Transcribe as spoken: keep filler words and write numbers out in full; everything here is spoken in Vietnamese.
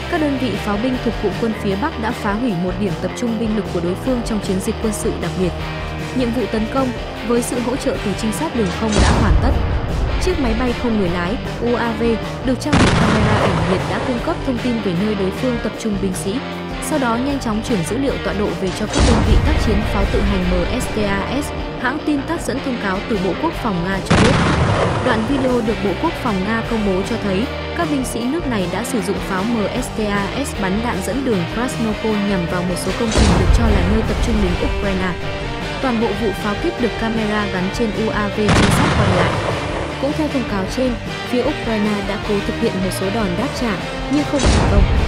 các đơn vị pháo binh thuộc Cụ quân phía Bắc đã phá hủy một điểm tập trung binh lực của đối phương trong chiến dịch quân sự đặc biệt. Nhiệm vụ tấn công, với sự hỗ trợ từ trinh sát đường không đã hoàn tất. Chiếc máy bay không người lái U A V được trang bị camera ảnh nhiệt đã cung cấp thông tin về nơi đối phương tập trung binh sĩ, sau đó nhanh chóng chuyển dữ liệu tọa độ về cho các đơn vị tác chiến pháo tự hành M S T A S. Hãng tin TASS dẫn thông cáo từ Bộ Quốc phòng Nga cho biết. Đoạn video được Bộ Quốc phòng Nga công bố cho thấy các binh sĩ nước này đã sử dụng pháo M S T A S bắn đạn dẫn đường Krasnopol nhằm vào một số công trình được cho là nơi tập trung lính Ukraine. Toàn bộ vụ pháo kích được camera gắn trên U A V trinh sát quay lại. Cũng theo thông cáo trên, phía Ukraine đã cố thực hiện một số đòn đáp trả nhưng không thành công.